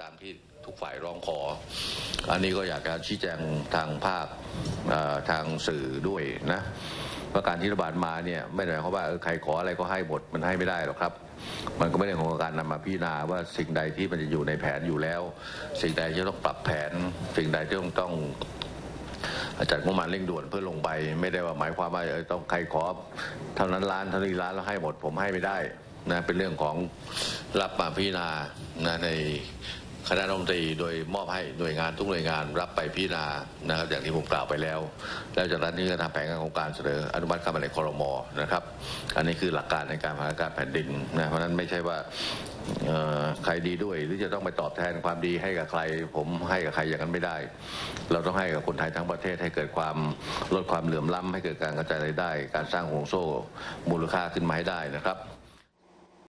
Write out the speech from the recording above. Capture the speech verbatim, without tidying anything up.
ามที่ทุกฝ่ายร้องขออันนี้ก็อยากจะชี้แจงทางภาคทางสื่อด้วยนะว่าการที่รัฐบาลมาเนี่ยไม่ได้หมายความว่าใครขออะไรก็ให้หมดมันให้ไม่ได้หรอกครับมันก็ไม่ได้ของการนำมาพิจารณาว่าสิ่งใดที่มันจะอยู่ในแผนอยู่แล้วสิ่งใดที่ต้องปรับแผนสิ่งใดที่ต้องต้องจัดงบประมาณเร่งด่วนเพื่อลงไปไม่ได้ว่าหมายความว่าต้องใครขอเท่านั้นล้านเท่านี้ล้านแล้วให้หมดผมให้ไม่ได้นะเป็นเรื่องของรับมาพิจารณานะในคณะรัฐมนตรีโดยมอบให้หน่วยงานทุกหน่วยงานรับไปพิจารณานะครับอย่างที่ผมกล่าวไปแล้วแล้วจากนั้นนี่ก็ทำแผนงานโครงการเสนออนุมัติเข้ามาในครม.นะครับอันนี้คือหลักการในการพัฒนาการแผ่นดินนะเพราะนั้นไม่ใช่ว่าใครดีด้วยหรือจะต้องไปตอบแทนความดีให้กับใครผมให้กับใครอย่างนั้นไม่ได้เราต้องให้กับคนไทยทั้งประเทศให้เกิดความลดความเหลื่อมล้ำให้เกิดการกระจายรายได้การสร้างห่วงโซ่มูลค่าขึ้นมาให้ได้นะครับ